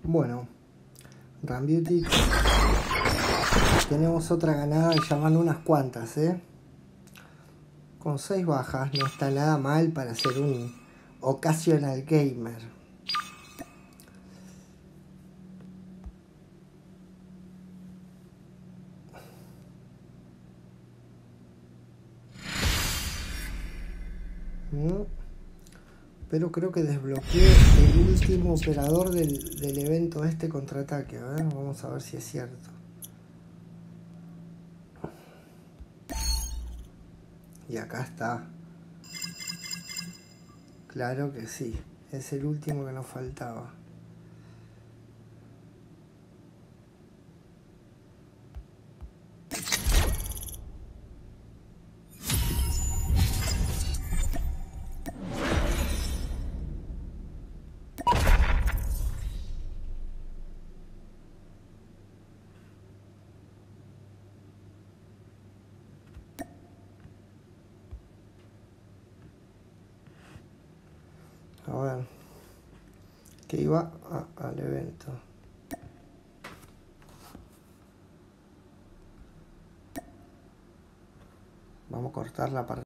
Bueno, Rambiutic. Tenemos otra ganada y ya van unas cuantas, Con 6 bajas no está nada mal para ser un occasional gamer. Pero creo que desbloqueé el último operador del evento este contraataque. A ver, vamos a ver si es cierto. Y acá está. Claro que sí. Es el último que nos faltaba. A ver. Que iba al evento. Vamos a cortar la partida.